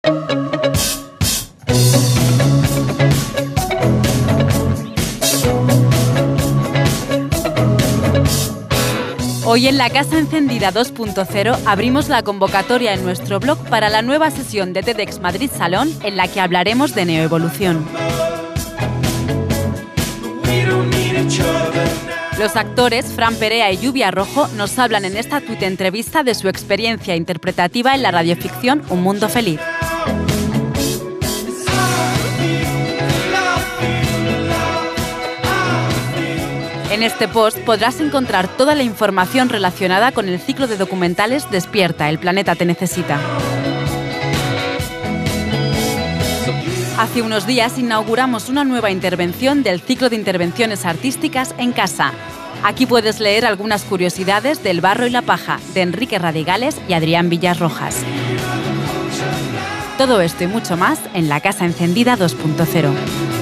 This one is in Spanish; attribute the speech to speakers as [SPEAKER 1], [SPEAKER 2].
[SPEAKER 1] Hoy en la Casa Encendida 2.0 abrimos la convocatoria en nuestro blog para la nueva sesión de TEDx Madrid Salón en la que hablaremos de neoevolución. Los actores Fran Perea y Lluvia Rojo nos hablan en esta tuit-entrevista de su experiencia interpretativa en la radioficción Un Mundo Feliz. En este post podrás encontrar toda la información relacionada con el ciclo de documentales Despierta, el planeta te necesita. Hace unos días inauguramos una nueva intervención del ciclo de intervenciones artísticas en casa. Aquí puedes leer algunas curiosidades del Barro y la Paja, de Enrique Radigales y Adrián Villas Rojas. Todo esto y mucho más en la Casa Encendida 2.0.